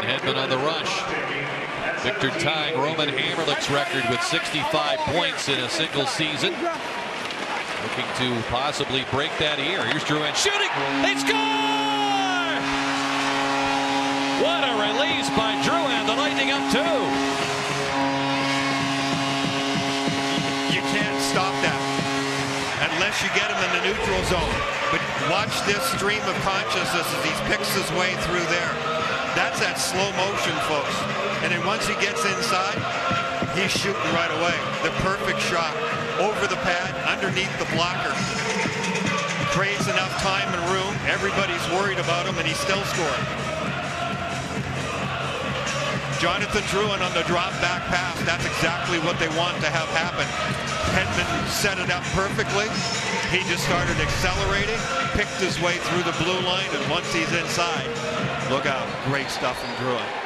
Hedman on the rush. Victor tying Roman Hamrlik's record with 65 points in a single season. Looking to possibly break that here. Here's Drouin shooting. They score! What a release by Drouin. The Lightning up 2. You can't stop that unless you get him in the neutral zone. But watch this stream of consciousness as he picks his way through there. That's that slow motion, folks. And then once he gets inside, he's shooting right away. The perfect shot. Over the pad, underneath the blocker. Creates enough time and room. Everybody's worried about him, and he's still scoring. Jonathan Drouin on the drop back pass. That's exactly what they want to have happen. Hedman set it up perfectly. He just started accelerating, picked his way through the blue line, and once he's inside, look out. Great stuff from Drouin.